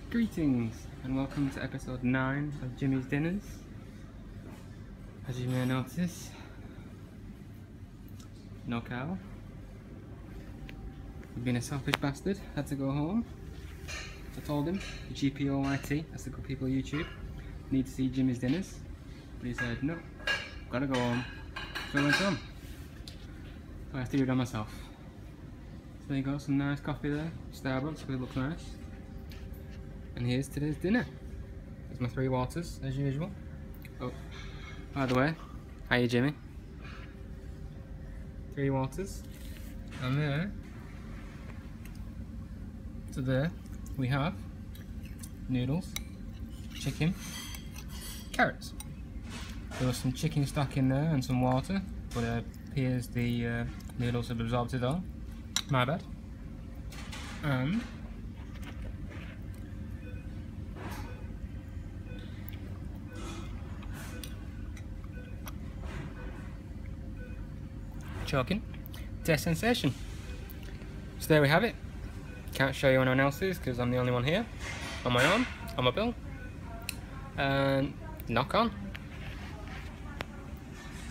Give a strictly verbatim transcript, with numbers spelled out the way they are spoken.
Greetings and welcome to episode nine of Jimmy's Dinners. As you may notice, no cow. I've been a selfish bastard, had to go home. I told him, G P O Y T, that's the good people of YouTube, need to see Jimmy's Dinners. But he said, no, gotta go home. So I went home. So I have to do it on myself. So there you go, some nice coffee there, Starbucks, but it looks nice. And here's today's dinner. There's my three waters, as usual. Oh, by the way, hiya Jimmy. Three waters. And there, so there, we have noodles, chicken, carrots. There was some chicken stock in there and some water, but it appears the uh, noodles have absorbed it all. My bad. And choking, taste sensation. So there we have it. Can't show you anyone else's because I'm the only one here on my own, on my bill. And knock on.